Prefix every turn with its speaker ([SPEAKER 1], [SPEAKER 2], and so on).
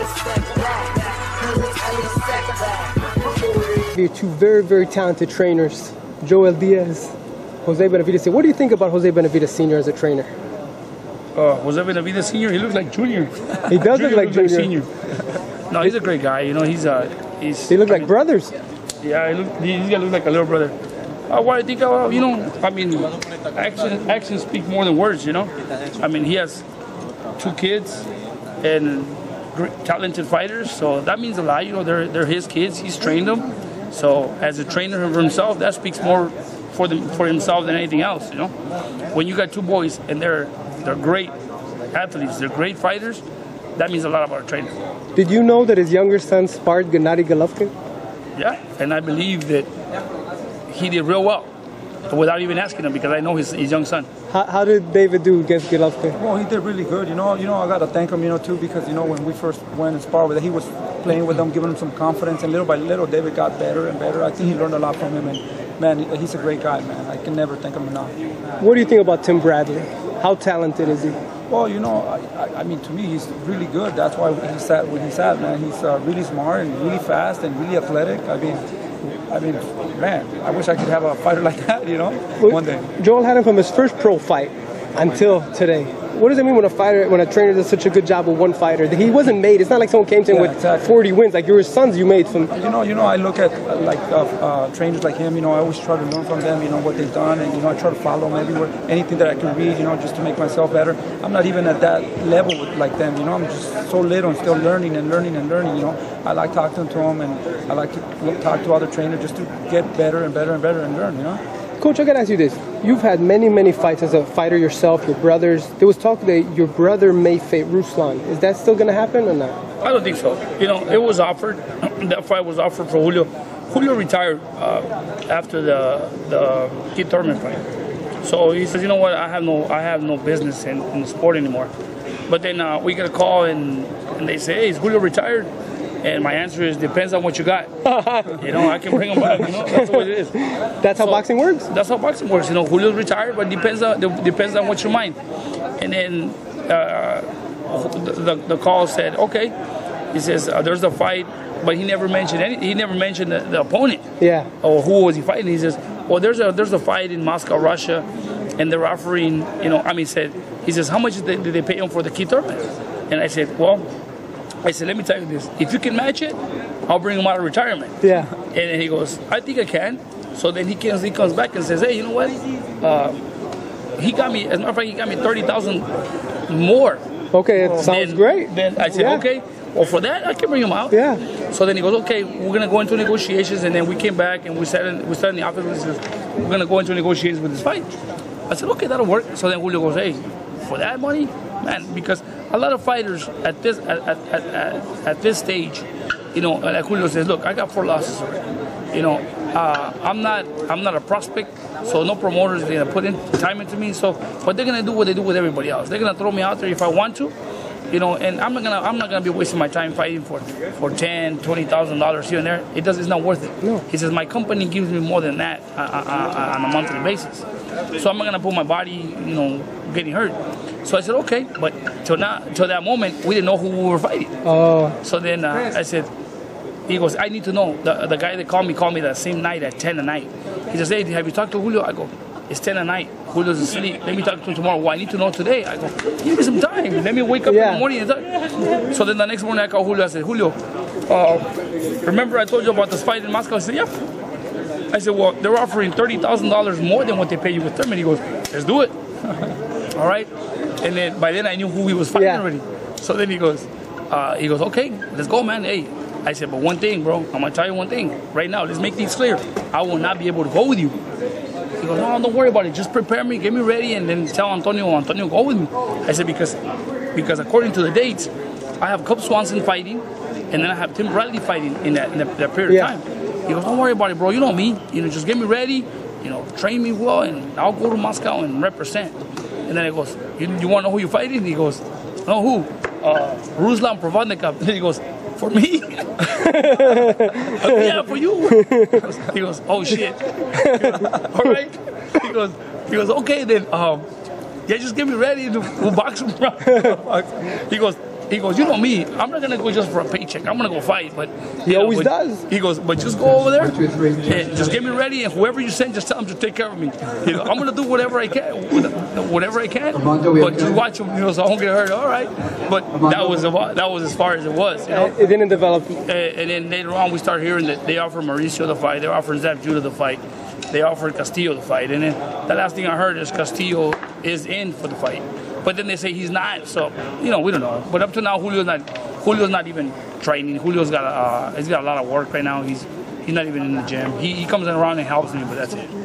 [SPEAKER 1] You're two very, very talented trainers, Joel Diaz, Jose Benavidez. What do you think about Jose Benavidez Sr. as a trainer?
[SPEAKER 2] Jose Benavidez Sr., he looks like Junior.
[SPEAKER 1] He does look like Junior.
[SPEAKER 2] Senior. No, he's a great guy. You know,
[SPEAKER 1] They look like brothers.
[SPEAKER 2] Yeah, he's gonna look like a little brother. What I think, you know, I mean, actions speak more than words. You know, I mean, he has 2 kids and great, talented fighters, so that means a lot. You know, they're his kids. He's trained them. So as a trainer for himself, that speaks more for himself than anything else. You know, when you got 2 boys and they're great athletes, they're great fighters, that means a lot about a trainer.
[SPEAKER 1] Did you know that his younger son sparred Gennady Golovkin?
[SPEAKER 2] Yeah, and I believe that he did real well without even asking him, because I know his young son.
[SPEAKER 1] How did David do against Golovkin?
[SPEAKER 3] Well, he did really good. You know, I got to thank him, too, because, when we first went and sparred with him, he was playing with them, giving him some confidence, and little by little, David got better and better. I think he learned a lot from him, and, man, he's a great guy, man. I can never thank him enough.
[SPEAKER 1] What do you think about Tim Bradley? How talented is he?
[SPEAKER 3] Well, I mean, to me, he's really good. That's why he's at where he's at, man. He's really smart and really fast and really athletic. I mean, man, I wish I could have a fighter like that, one day.
[SPEAKER 1] Joel had him from his first pro fight until today. What does it mean when a trainer does such a good job with one fighter? He wasn't made. It's not like someone came to him with 40 wins. Like, you were sons you made from.
[SPEAKER 3] I look at trainers like him. I always try to learn from them. What they've done, and I try to follow them everywhere. Anything that I can read, just to make myself better. I'm not even at that level like them. I'm just so little and still learning and learning and learning. I like talking to them, and I like to talk to other trainers just to get better and better and better and learn.
[SPEAKER 1] Coach, I gotta ask you this. You've had many, many fights as a fighter yourself, your brothers. There was talk that your brother may fight Ruslan. Is that still gonna happen or not?
[SPEAKER 2] I don't think so. It was offered. That fight was offered for Julio. Julio retired after the Keith Thurman fight. So he says, you know what, I have no business in the sport anymore. But then we get a call and they say, hey, is Julio retired? And my answer is, depends on what you got. I can bring him back. That's what it is.
[SPEAKER 1] That's how boxing works?
[SPEAKER 2] That's how boxing works. Julio's retired, but depends on what's your mind. And then the call said, okay. He says, there's a fight, but he never mentioned he never mentioned the opponent.
[SPEAKER 1] Yeah.
[SPEAKER 2] Or who was he fighting? He says, well, there's a fight in Moscow, Russia, and they're offering, he says, how much did they pay him for the Keith Thurman? And I said, let me tell you this. If you can match it, I'll bring him out of retirement.
[SPEAKER 1] Yeah.
[SPEAKER 2] And he goes, I think I can. So then he comes back and says, hey, you know what? He got me, as a matter of fact, he got me $30,000 more.
[SPEAKER 1] Okay, it sounds great.
[SPEAKER 2] Then I said, okay, well, for that, I can bring him out.
[SPEAKER 1] Yeah.
[SPEAKER 2] So then he goes, okay, we're going to go into negotiations. And then we came back and we sat in the office and says, we're going to go into negotiations with this fight. I said, okay, that'll work. So then Julio goes, hey, for that money? Man, because a lot of fighters at this stage, like Julio says, look, I got 4 losses already. I'm not a prospect, so no promoters are gonna put in time into me. So, but they're gonna do what they do with everybody else. They're gonna throw me out there if I want to, and I'm not gonna be wasting my time fighting for $10,000, $20,000 here and there. It's not worth it.
[SPEAKER 1] No.
[SPEAKER 2] He says my company gives me more than that on a monthly basis, so I'm not gonna put my body, getting hurt. So I said, okay, but till that moment, we didn't know who we were fighting.
[SPEAKER 1] Oh.
[SPEAKER 2] So then I said, he goes, I need to know. The guy that called me that same night at 10 at night. He says, hey, have you talked to Julio? I go, it's 10 at night. Julio's asleep. Let me talk to him tomorrow. Well, I need to know today. I go, give me some time. Let me wake up in the morning and talk. So then the next morning I called Julio. I said, Julio, remember I told you about this fight in Moscow? I said, yeah. I said, well, they're offering $30,000 more than what they pay you with Thurman. He goes, let's do it. All right. And then by then I knew who he was fighting already. So then he goes, okay, let's go, man. Hey, I said, but one thing, bro, I'm gonna tell you one thing right now. Let's make things clear. I will not be able to go with you. He goes, no, don't worry about it. Just prepare me, get me ready, and then tell Antonio go with me. I said, because according to the dates, I have Cub Swanson fighting, and then I have Tim Bradley fighting in that period of time. He goes, don't worry about it, bro. You know me. Just get me ready. Train me well, and I'll go to Moscow and represent. And then he goes, you want to know who you're fighting? He goes, no, who? Ruslan Provodnikov. And then he goes, for me? Yeah, for you. He goes, oh shit. All right. He goes, okay then. Yeah, just get me ready to we'll box him. He goes, He goes, you know me, I'm not gonna go just for a paycheck. I'm gonna go fight, but
[SPEAKER 1] He always does.
[SPEAKER 2] He goes, but just go over there, and just get me ready, and whoever you send, just tell him to take care of me. You know, I'm gonna do whatever I can, but just watch him, so I won't get hurt. All right, but that was as far as it was. You know,
[SPEAKER 1] It didn't develop.
[SPEAKER 2] and then later on, we started hearing that they offered Mauricio the fight, they offered Zab Judah the fight, they offered Castillo the fight, and then the last thing I heard is Castillo is in for the fight. But then they say he's not, so we don't know. But up to now, Julio's not even training. Julio's got a lot of work right now. He's not even in the gym. He comes around and helps me, but that's it.